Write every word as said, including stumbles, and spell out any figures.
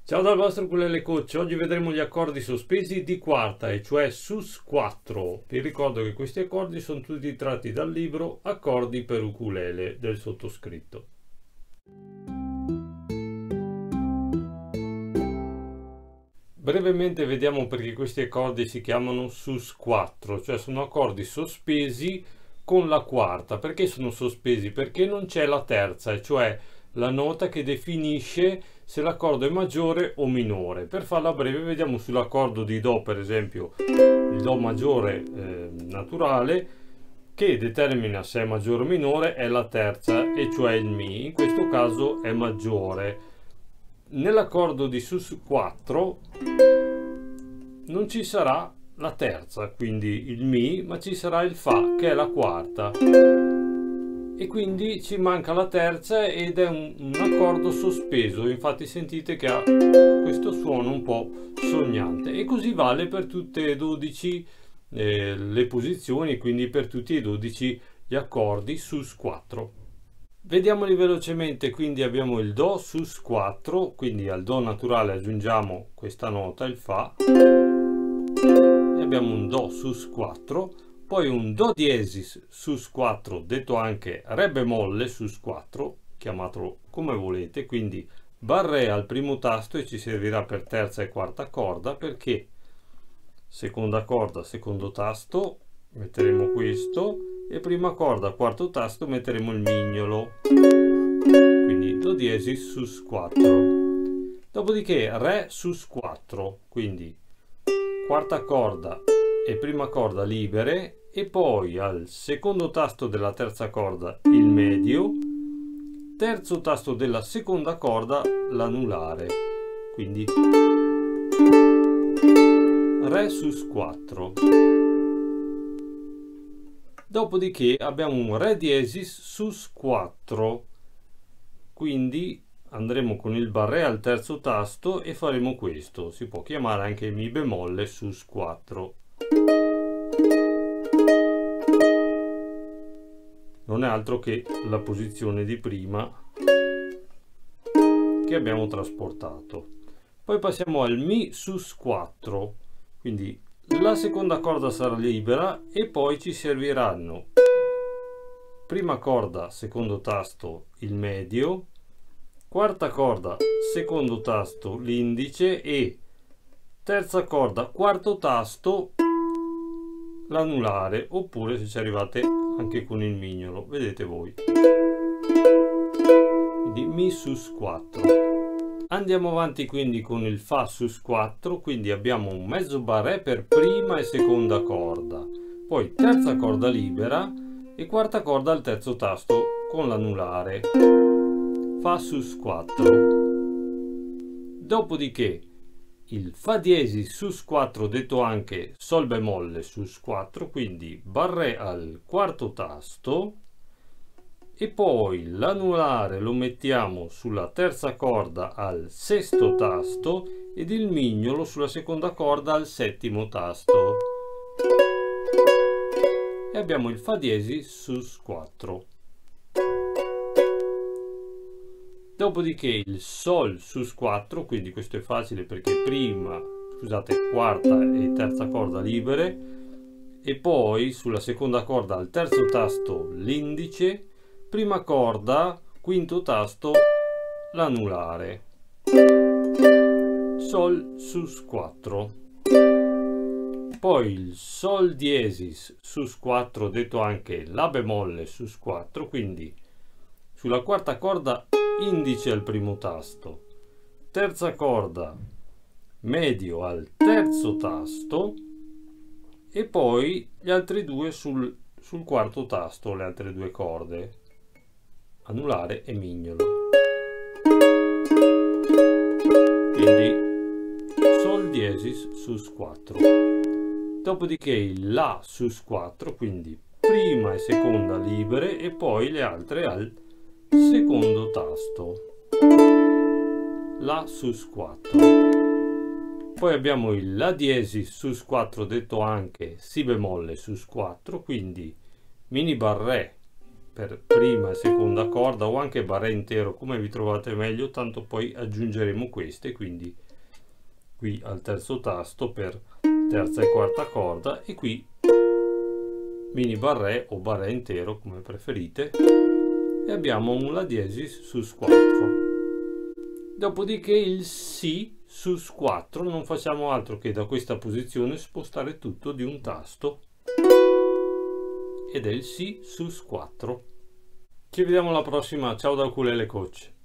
Ciao dal vostro ukulele coach, oggi vedremo gli accordi sospesi di quarta, e cioè sus quattro. Vi ricordo che questi accordi sono tutti tratti dal libro Accordi per ukulele del sottoscritto. Brevemente vediamo perché questi accordi si chiamano sus quattro, cioè sono accordi sospesi con la quarta. Perché sono sospesi? Perché non c'è la terza, cioè la nota che definisce se l'accordo è maggiore o minore. Per farla breve vediamo sull'accordo di Do, per esempio il Do maggiore eh, naturale, che determina se è maggiore o minore è la terza, e cioè il Mi. In questo caso è maggiore. Nell'accordo di sus quattro non ci sarà la terza, quindi il Mi, ma ci sarà il Fa, che è la quarta. E quindi ci manca la terza ed è un, un accordo sospeso. Infatti sentite che ha questo suono un po' sognante, e così vale per tutte e dodici eh, le posizioni, quindi per tutti e dodici gli accordi sus quattro. Vediamoli velocemente. Quindi abbiamo il Do sus quattro, quindi al Do naturale aggiungiamo questa nota, il Fa, e abbiamo un Do sus quattro. Poi un Do diesis sus quattro, detto anche Re bemolle sus quattro, chiamatelo come volete, quindi barré al primo tasto, e ci servirà per terza e quarta corda, perché seconda corda, secondo tasto, metteremo questo, e prima corda, quarto tasto, metteremo il mignolo, quindi Do diesis sus quattro. Dopodiché Re sus quattro, quindi quarta corda e prima corda libere, e poi al secondo tasto della terza corda il medio, terzo tasto della seconda corda l'anulare, quindi Re sus quattro. Dopodiché abbiamo un Re diesis sus quattro, quindi andremo con il barré al terzo tasto e faremo questo. Si può chiamare anche Mi bemolle sus quattro. Non è altro che la posizione di prima che abbiamo trasportato. Poi passiamo al Mi sus quattro, quindi la seconda corda sarà libera, e poi ci serviranno prima corda, secondo tasto, il medio, quarta corda, secondo tasto, l'indice, e terza corda, quarto tasto, l'anulare, oppure se ci arrivate anche con il mignolo, vedete voi. Quindi Mi sus quattro. Andiamo avanti quindi con il Fa sus quattro, quindi abbiamo un mezzo barré per prima e seconda corda, poi terza corda libera e quarta corda al terzo tasto con l'anulare. Fa sus quattro. Dopodiché il Fa diesis sus quattro, detto anche Sol bemolle sus quattro, quindi barré al quarto tasto, e poi l'anulare lo mettiamo sulla terza corda al sesto tasto ed il mignolo sulla seconda corda al settimo tasto, e abbiamo il Fa diesis sus quattro. Dopodiché il Sol sus quattro, quindi questo è facile perché prima, scusate, quarta e terza corda libere, e poi sulla seconda corda al terzo tasto l'indice, prima corda, quinto tasto, l'anulare. Sol sus quattro. Poi il Sol diesis sus quattro, detto anche La bemolle sus quattro, quindi sulla quarta corda indice al primo tasto, terza corda medio al terzo tasto, e poi gli altri due sul, sul quarto tasto, le altre due corde, anulare e mignolo. Quindi Sol diesis sus quattro. Dopodiché il La sus quattro, quindi prima e seconda libere, e poi le altre al secondo tasto, La sus quattro. Poi abbiamo il La diesis sus quattro, detto anche Si bemolle sus quattro, quindi mini barré per prima e seconda corda, o anche barré intero come vi trovate meglio, tanto poi aggiungeremo queste, quindi qui al terzo tasto per terza e quarta corda, e qui mini barré o barré intero come preferite, e abbiamo un la diesis sus quattro. Dopodiché il si sus quattro non facciamo altro che da questa posizione spostare tutto di un tasto, ed è il si sus quattro. Ci vediamo alla prossima, ciao da Ukulele Coach.